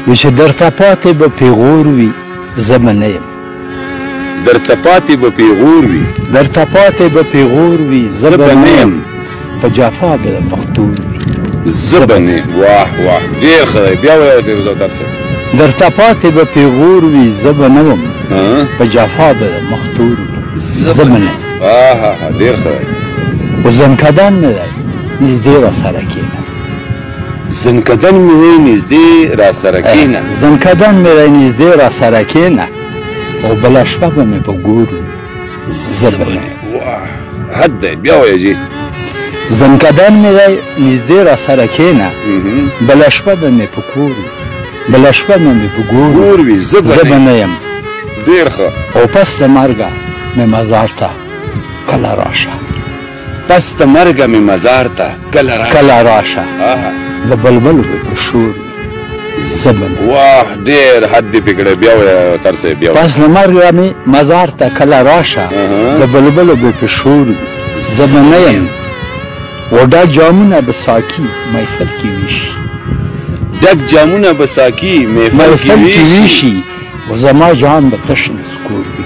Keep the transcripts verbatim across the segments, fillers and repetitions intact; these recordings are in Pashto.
وی چې درته پاتې به پیغور وي زه به نه یم درته پاتې به پیغور وي درته پاتې به پیغور وي زه به نه یم په جفا به د مختور وي زه به نه یم واه واه ډېر ښه دی بیا وایه ډېر زودر صاحب درته پاتې به پیغور وي زه به نه وم په جفا به د مختور وي زه به نه یم آها ډېر ښه دی و زنکدن مې دی نږدې راسره کښېنه زنکدن مې دی نږدې راسره کښېنه زنکدن مې دی نږدې راسره کښېنه او بله شپه به مې په ګور وي زه به نه یم واه حد دی بیا وایه جي زنکدن مې دی نږدې راسره کښېنه بله شپه به مې په کور وي بله شپه به مې په ګور وي زه به نه یم ډېر ښه او پس د مرګه مې مزار ته کله راشه پس د مرګه مې مزار ته کله راشه کله راشه د بلبلو به په شور وي زه به نه واه ډېر حد دې پې کړی بیا وایه تر صاحب بیا پس د مرګه مې مزار ته کله راشه د بلبلو به په شور وي زه به نه یم و ډک جامونه به ساقي محفل کې ویشي ډک جامونه به ساقي محفل کې ویشي و زما جان به تش نسکور وي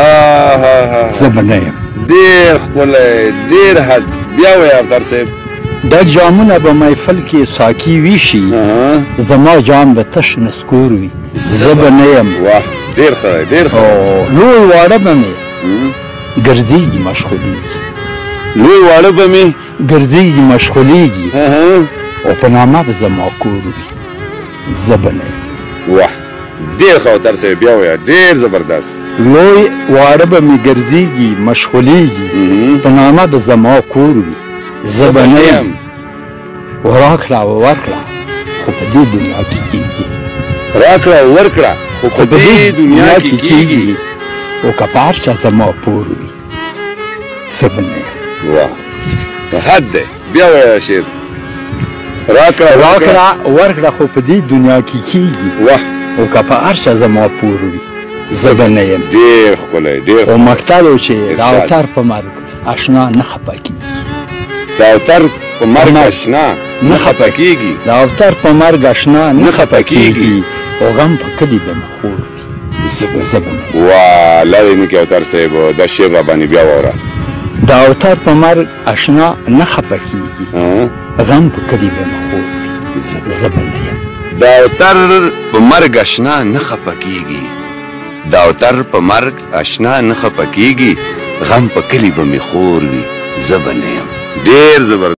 زه به نه یم ډېر ښکلی ډېر حد بیا وایه افطر صاحب ډک جامونه به محفل کې ساقي ویشي زما جان به تش نسکور وي زه به نه یم واه ډېر ښه دی ډېر ښه لوی واړه به مې ګرځېږي مشغولېږي لوی واړه به مې ګرځېږي مشغولېږي او په نامه به زما کور وي زه به نه یم واه ډېر ښه افطر صاحب بیا وایه ډېر زبردست لوی واړه به مې ګرځېږي مشغولېږي په نامه به زما کور وي زه به نه یم و راکړه و ورکړه خو په دې دنیا کې کېږي راکړه و ورکړه خو په دې دنیا کې کېږي او که په هر چا زما پور وي زه به نه یم واه حد دی بیا وایه شعر راکړه راکړه ورکړه خو په دې دنیا کې کېږي واه او که په هر چا زما پور وي زه به نه یم ډېر ښکلی ډېر او مقتل و چې د اوتر په مرګ اشنا نه خفه کېږي د اوتر په مرګ اشنا نه خفه کېږي د اوتر په مرګ اشنا نه خفه کېږي او غم په کلي به مې خور وي زه به نه یم واه لرې نه کې اوتر صاحب دا شعر را باندې بیا واوره د اوتر په مرګ اشنا نه خفه کېږي غم په کلي به مې خور وي زه به نه یم د اوتر په مرګ اشنا نه خفه کېږي د اوتر په مرګ اشنا نه خفه کېږي غم په کلي به مې خور وي زه به نه یم ډېر زبردست